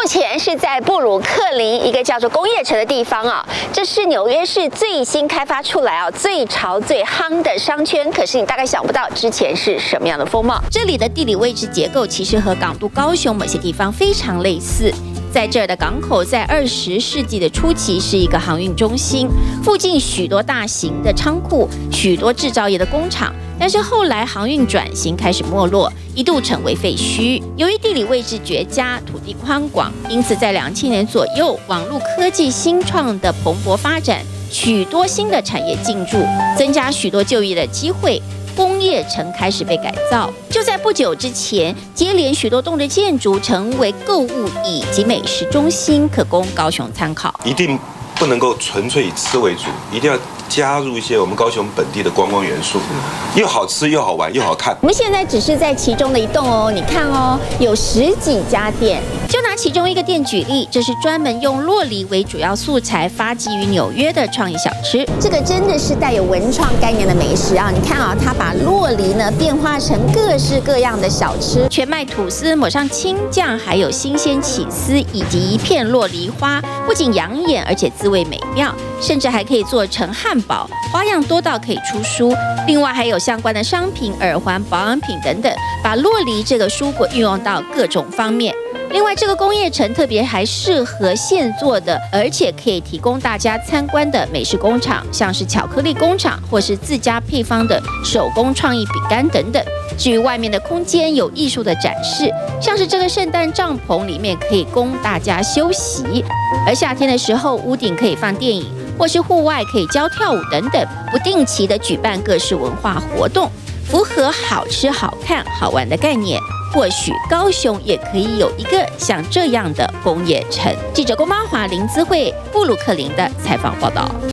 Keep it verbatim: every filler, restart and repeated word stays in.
前是在布鲁克林一个叫做工业城的地方啊，这是纽约市最新开发出来啊最潮最夯的商圈。可是你大概想不到之前是什么样的风貌。 这里的地理位置结构其实和港都高雄某些地方非常类似。在这儿的港口在二十世纪的初期是一个航运中心，附近许多大型的仓库，许多制造业的工厂。但是后来航运转型开始没落，一度成为废墟。由于地理位置绝佳，土地宽广，因此在两千年左右，网络科技新创的蓬勃发展，许多新的产业进驻，增加许多就业的机会。工业城开始被改造。就在不久之前，接连许多栋的建筑成为购物以及美食中心，可供高雄参考。 一定不能够纯粹以吃为主，一定要加入一些我们高雄本地的观光元素，又好吃又好玩又好看。 我们现在只是在其中的一栋哦，你看哦，有十几家店。 就拿其中一个店举例，这是专门用酪梨为主要素材发迹于纽约的创意小吃。 这个真的是带有文创概念的美食啊！你看啊，它把酪梨呢变化成各式各样的小吃， 全麦吐司抹上青酱，还有新鲜起司以及一片酪梨花，不仅养眼，而且滋味美妙，甚至还可以做成汉堡，花样多到可以出书。另外还有相关的商品、耳环、保养品等等，把酪梨这个蔬果运用到各种方面。另外，这个工业城特别还适合现做的，而且可以提供大家参观的美食工厂，像是巧克力工厂或是自家配方的手工创意饼干等等。至于外面的空间，有艺术的展示，像是这个圣诞帐篷里面可以供大家休息，而夏天的时候屋顶可以放电影，或是户外可以教跳舞等等，不定期的举办各式文化活动，符合好吃、好看、好玩的概念。或许高雄也可以有一个像这样的工业城。记者龚妈华、林姿慧，布鲁克林的采访报道。